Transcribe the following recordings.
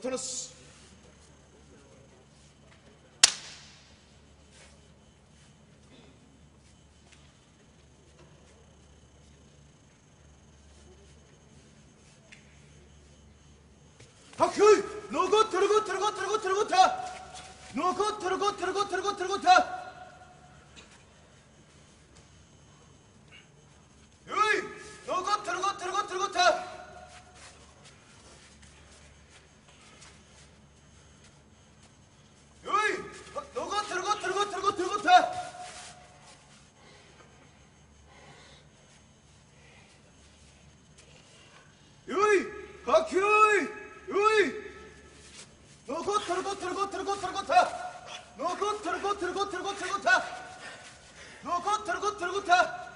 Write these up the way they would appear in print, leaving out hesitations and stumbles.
となし。はっくい残ってるごってるごってるごってるごって残ってるごってるごってるごってるごってよい残ってるごってるごってるごってよい残ってるごってるごってるごってるごってよいはっきよい残ってるごってるごってるごってるごって残ってるごってるごってるごってるごって残ってるごってるごって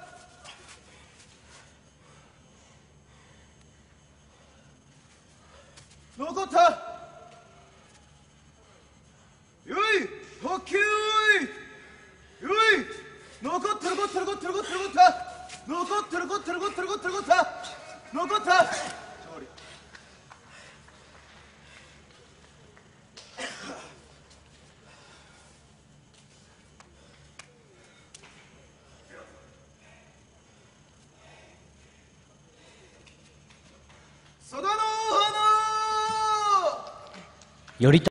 残ったよいはっきよい残ってるごってるごってるごってるごって残ってるごってるごってるごってるごって残った勝利。 頼朝